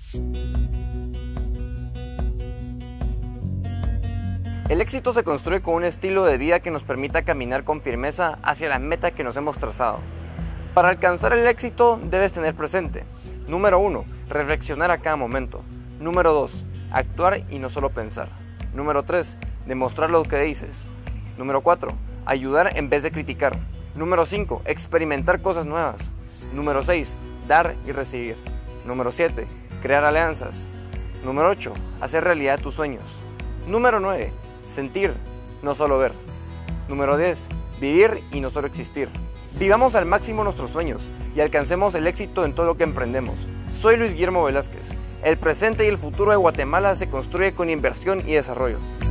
El éxito se construye con un estilo de vida que nos permita caminar con firmeza hacia la meta que nos hemos trazado. Para alcanzar el éxito debes tener presente: número 1, reflexionar a cada momento. Número 2, actuar y no solo pensar. Número 3, demostrar lo que dices. Número 4, ayudar en vez de criticar. Número 5, experimentar cosas nuevas. Número 6, dar y recibir. Número 7, crear alianzas. Número 8, hacer realidad tus sueños. Número 9, sentir, no solo ver. Número 10, vivir y no solo existir. Vivamos al máximo nuestros sueños y alcancemos el éxito en todo lo que emprendemos. Soy Luis Guillermo Velázquez. El presente y el futuro de Guatemala se construye con inversión y desarrollo.